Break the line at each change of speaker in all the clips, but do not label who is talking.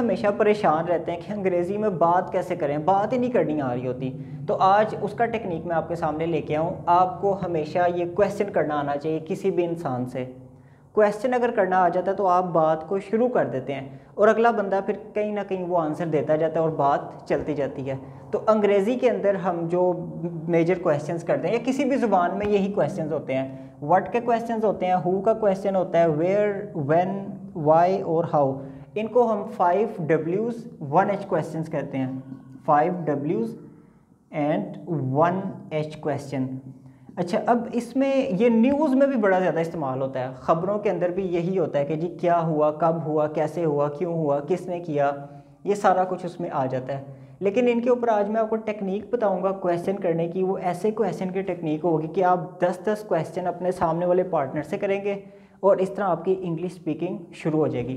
हमेशा परेशान रहते हैं कि अंग्रेज़ी में बात कैसे करें, बात ही नहीं करनी आ रही होती। तो आज उसका टेक्निक मैं आपके सामने लेके आऊँ। आपको हमेशा ये क्वेश्चन करना आना चाहिए किसी भी इंसान से। क्वेश्चन अगर करना आ जाता है तो आप बात को शुरू कर देते हैं और अगला बंदा फिर कहीं ना कहीं वो आंसर देता जाता है और बात चलती जाती है। तो अंग्रेज़ी के अंदर हम जो मेजर क्वेश्चंस करते हैं या किसी भी ज़ुबान में यही क्वेश्चंस होते हैं। व्हाट के क्वेश्चंस होते हैं, हु का क्वेश्चन होता है, वेयर, व्हेन, व्हाई और हाउ। इनको हम 5 W's 1 H क्वेश्चंस कहते हैं। 5 W's एंड 1 H क्वेश्चन। अच्छा, अब इसमें ये न्यूज़ में भी बड़ा ज़्यादा इस्तेमाल होता है। ख़बरों के अंदर भी यही होता है कि जी क्या हुआ, कब हुआ, कैसे हुआ, क्यों हुआ, किसने किया, ये सारा कुछ उसमें आ जाता है। लेकिन इनके ऊपर आज मैं आपको टेक्निक बताऊंगा क्वेश्चन करने की। वो ऐसे क्वेश्चन की टेक्निक होगी कि आप 10-10 क्वेश्चन अपने सामने वाले पार्टनर से करेंगे और इस तरह आपकी इंग्लिश स्पीकिंग शुरू हो जाएगी।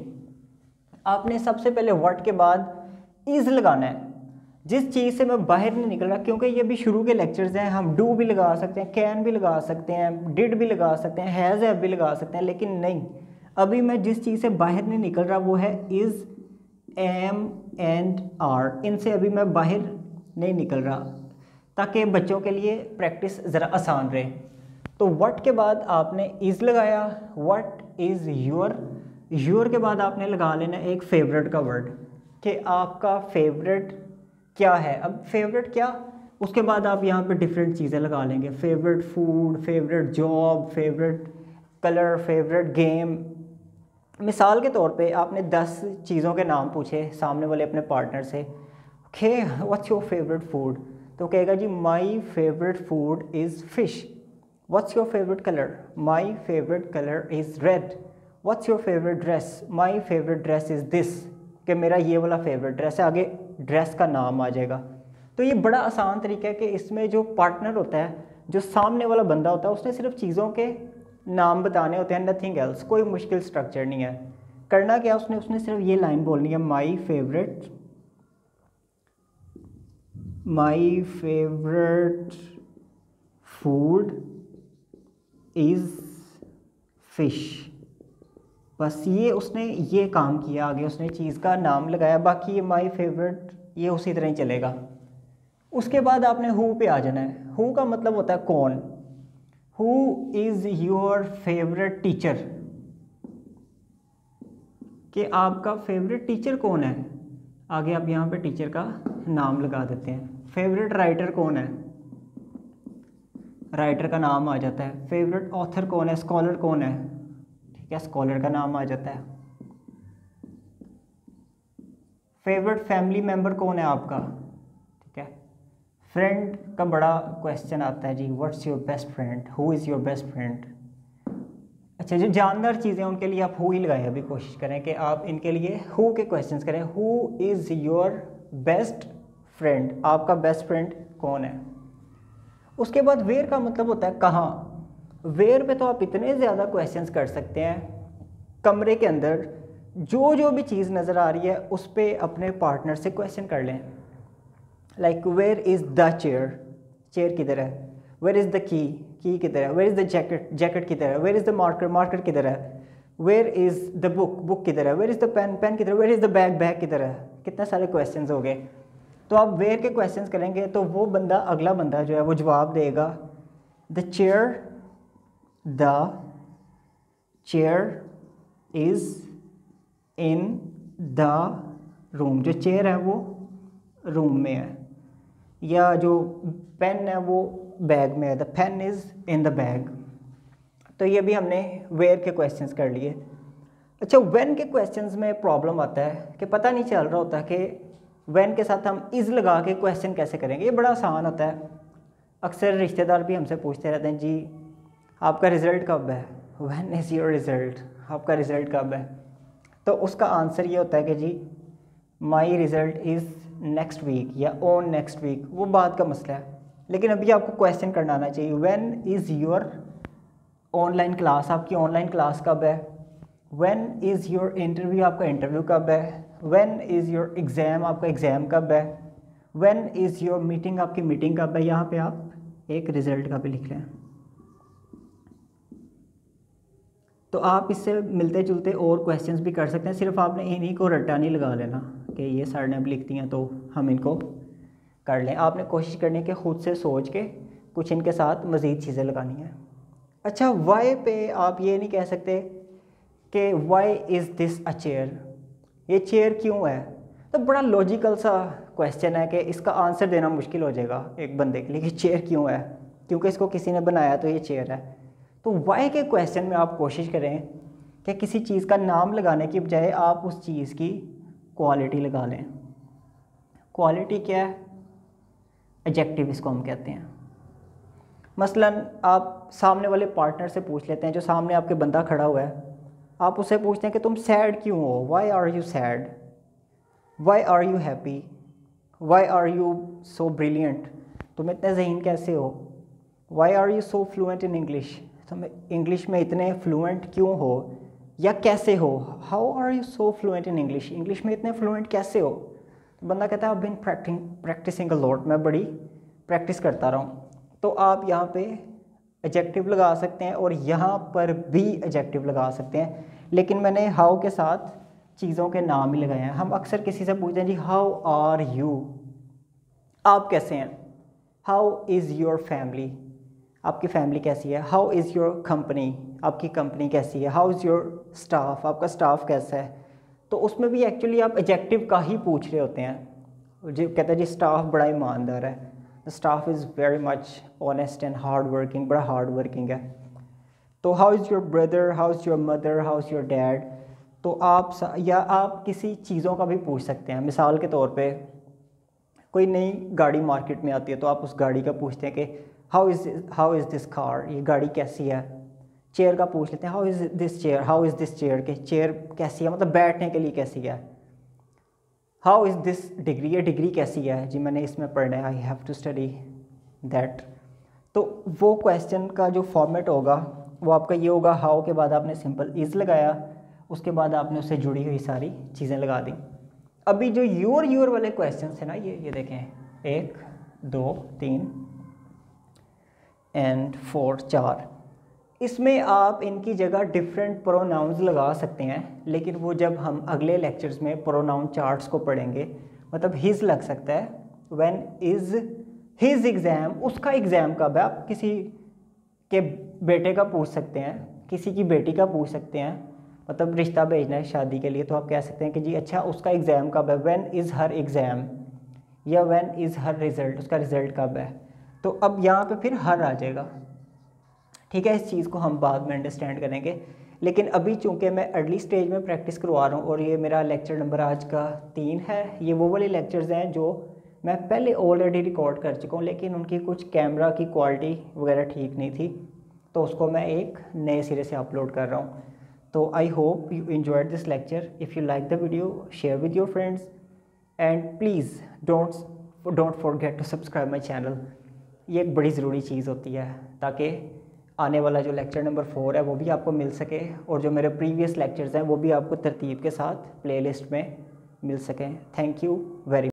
आपने सबसे पहले व्हाट के बाद इज़ लगाना है। जिस चीज़ से मैं बाहर नहीं निकल रहा, क्योंकि ये भी शुरू के लेक्चर्स हैं, हम डू भी लगा सकते हैं, कैन भी लगा सकते हैं, डिड भी लगा सकते हैं, हैज़ हैव भी लगा सकते हैं, लेकिन नहीं, अभी मैं जिस चीज़ से बाहर नहीं निकल रहा वो है इज़, एम एंड आर। इनसे अभी मैं बाहर नहीं निकल रहा ताकि बच्चों के लिए प्रैक्टिस ज़रा आसान रहे। तो व्हाट के बाद आपने इज़ लगाया, व्हाट इज़ योर के बाद आपने लगा लेना एक फेवरेट का वर्ड कि आपका फेवरेट क्या है। अब फेवरेट क्या, उसके बाद आप यहाँ पे डिफरेंट चीज़ें लगा लेंगे, favourite food, favourite job, favourite colour, favourite game. मिसाल के तौर पे आपने 10 चीज़ों के नाम पूछे सामने वाले अपने पार्टनर से, okay what's your favourite food, तो कहेगा जी my favourite food is fish. What's your favourite colour, my favourite colour is red. What's your favourite dress, my favourite dress is this, कि मेरा ये वाला फेवरेट ड्रेस है, आगे ड्रेस का नाम आ जाएगा। तो ये बड़ा आसान तरीका है कि इसमें जो पार्टनर होता है, जो सामने वाला बंदा होता है, उसने सिर्फ चीज़ों के नाम बताने होते हैं, नथिंग एल्स। कोई मुश्किल स्ट्रक्चर नहीं है। करना क्या, उसने सिर्फ ये लाइन बोलनी है, my favourite food is fish. बस ये उसने ये काम किया, आगे उसने चीज़ का नाम लगाया, बाकी ये माई फेवरेट ये उसी तरह ही चलेगा। उसके बाद आपने हु पे आ जाना है। हु का मतलब होता है कौन। Who is your favourite teacher, कि आपका फेवरेट टीचर कौन है। आगे आप यहाँ पे टीचर का नाम लगा देते हैं। फेवरेट राइटर कौन है, राइटर का नाम आ जाता है। फेवरेट ऑथर कौन है, स्कॉलर कौन है, ठीक है, स्कॉलर का नाम आ जाता है। फेवरेट फैमिली मेम्बर कौन है आपका, ठीक है। फ्रेंड का बड़ा क्वेश्चन आता है जी, what's your best friend, who is your best friend. अच्छा, जो जानदार चीज़ें उनके लिए आप हु ही लगाए। अभी कोशिश करें कि आप इनके लिए हु के क्वेश्चंस करें। Who is your best friend, आपका बेस्ट फ्रेंड कौन है। उसके बाद वेयर का मतलब होता है कहाँ। वेयर पे तो आप इतने ज़्यादा क्वेश्चंस कर सकते हैं। कमरे के अंदर जो भी चीज़ नज़र आ रही है उस पर अपने पार्टनर से क्वेश्चन कर लें। Like where is the chair, chair किधर है। वेयर इज़ द की किधर है। Where is the jacket, jacket किधर है। Where is the marker, marker किधर है। Where is the book, book किधर है। Where is the pen, pen किधर है। Where is the bag, bag किधर है। कितने सारे क्वेश्चंस हो गए। तो आप वेयर के क्वेश्चंस करेंगे तो वो बंदा, अगला बंदा जो है वो जवाब देगा, the chair is in the room. जो चेयर है वो रूम में है, या जो पेन है वो बैग में है, the pen is in the bag. तो ये भी हमने वेयर के क्वेश्चंस कर लिए। अच्छा, व्हेन के क्वेश्चंस में प्रॉब्लम आता है कि पता नहीं चल रहा होता कि व्हेन के साथ हम इज़ लगा के क्वेश्चन कैसे करेंगे। ये बड़ा आसान होता है। अक्सर रिश्तेदार भी हमसे पूछते रहते हैं, जी आपका रिज़ल्ट कब है, व्हेन इज़ योर रिज़ल्ट, आपका रिज़ल्ट कब है। तो उसका आंसर ये होता है कि जी my result is next week या ऑन नेक्स्ट वीक। वो बात का मसला है, लेकिन अभी आपको क्वेश्चन करना आना चाहिए। When is your online class, आपकी ऑनलाइन क्लास कब है। व्हेन इज़ योर इंटरव्यू, आपका इंटरव्यू कब है। व्हेन इज़ योर एग्ज़ाम, आपका एग्ज़ाम कब है। व्हेन इज़ योर मीटिंग, आपकी मीटिंग कब है। यहाँ पे आप एक रिज़ल्ट का भी लिख लें। तो आप इससे मिलते जुलते और क्वेश्चंस भी कर सकते हैं, सिर्फ आपने इन्हीं को रट्टा नहीं लगा लेना कि ये सर ने लिख दिया तो हम इनको कर लें। आपने कोशिश करनी है कि ख़ुद से सोच के कुछ इनके साथ मज़ीद चीज़ें लगानी हैं। अच्छा, वाई पे आप ये नहीं कह सकते कि why is this a chair, ये चेयर क्यों है। तो बड़ा लॉजिकल सा क्वेश्चन है कि इसका आंसर देना मुश्किल हो जाएगा एक बंदे के लिए कि चेयर क्यों है, क्योंकि इसको किसी ने बनाया तो ये चेयर है। तो वाई के क्वेश्चन में आप कोशिश करें कि किसी चीज़ का नाम लगाने की बजाय आप उस चीज़ की क्वालिटी लगा लें। क्वालिटी क्या है? एडजेक्टिव इसको हम कहते हैं। मसलन आप सामने वाले पार्टनर से पूछ लेते हैं, जो सामने आपके बंदा खड़ा हुआ है, आप उससे पूछते हैं कि तुम सैड क्यों हो, why are you sad, why are you happy, why are you so brilliant, तुम इतने ज़हीन कैसे हो, why are you so fluent in English, तुम इंग्लिश में इतने फ्लुएंट क्यों हो या कैसे हो, how are you so fluent in English, English में इतने फ्लुएंट कैसे हो। तो बंदा कहता है I have been practising a lot, मैं बड़ी प्रैक्टिस करता रहा हूँ। तो आप यहाँ पे एडजेक्टिव लगा सकते हैं और यहाँ पर भी एडजेक्टिव लगा सकते हैं, लेकिन मैंने हाउ के साथ चीज़ों के नाम ही लगाए हैं। हम अक्सर किसी से पूछते हैं जी हाउ आर यू, आप कैसे हैं, हाउ इज़ योर फैमिली, आपकी फैमिली कैसी है, हाउ इज़ योर कंपनी, आपकी कंपनी कैसी है, हाउ इज़ योर स्टाफ, आपका स्टाफ कैसा है। तो उसमें भी एक्चुअली आप एडजेक्टिव का ही पूछ रहे होते हैं। जो कहते हैं जी स्टाफ बड़ा ईमानदार है, the staff is very much honest and hard working, बड़ा हार्ड वर्किंग है। तो how is your brother, how is your mother, how is your dad. तो आप किसी चीज़ों का भी पूछ सकते हैं। मिसाल के तौर पे कोई नई गाड़ी मार्केट में आती है तो आप उस गाड़ी का पूछते हैं कि हाउ इज़ दिस कार, ये गाड़ी कैसी है। चेयर का पूछ लेते हैं how is this chair, how is this chair, के चेयर कैसी है, मतलब बैठने के लिए कैसी है। हाउ इज़ दिस डिग्री, ये डिग्री कैसी है जी, मैंने इसमें पढ़ना है, I have to study that. तो वो क्वेश्चन का जो फॉर्मेट होगा वो आपका ये होगा, हाउ के बाद आपने सिंपल इज़ लगाया, उसके बाद आपने उससे जुड़ी हुई सारी चीज़ें लगा दी। अभी जो योर वाले क्वेश्चन थे ना, ये देखें 1 2 3 एंड 4 4, इसमें आप इनकी जगह डिफरेंट प्रोनाउंस लगा सकते हैं, लेकिन वो जब हम अगले लेक्चर्स में प्रोनाउन चार्ट्स को पढ़ेंगे, मतलब हिज लग सकता है, व्हेन इज़ हिज एग्ज़ाम, उसका एग्ज़ाम कब है। आप किसी के बेटे का पूछ सकते हैं, किसी की बेटी का पूछ सकते हैं, मतलब रिश्ता भेजना है शादी के लिए, तो आप कह सकते हैं कि जी अच्छा उसका एग्ज़ाम कब है, व्हेन इज़ हर एग्ज़ाम, या व्हेन इज़ हर रिज़ल्ट, उसका रिज़ल्ट कब है। तो अब यहाँ पे फिर हर आ जाएगा, ठीक है। इस चीज़ को हम बाद में अंडरस्टैंड करेंगे, लेकिन अभी चूंकि मैं अर्ली स्टेज में प्रैक्टिस करवा रहा हूँ और ये मेरा लेक्चर नंबर आज का 3 है। ये वो वाले लेक्चर्स हैं जो मैं पहले ऑलरेडी रिकॉर्ड कर चुका हूँ, लेकिन उनकी कुछ कैमरा की क्वालिटी वगैरह ठीक नहीं थी, तो उसको मैं एक नए सिरे से अपलोड कर रहा हूँ। तो I hope you enjoyed this lecture. If you like the video, share with your friends and please don't forget to subscribe my channel. ये एक बड़ी ज़रूरी चीज़ होती है ताकि आने वाला जो लेक्चर नंबर 4 है वो भी आपको मिल सके, और जो मेरे प्रीवियस लेक्चर्स हैं वो भी आपको तरतीब के साथ प्लेलिस्ट में मिल सकें। Thank you very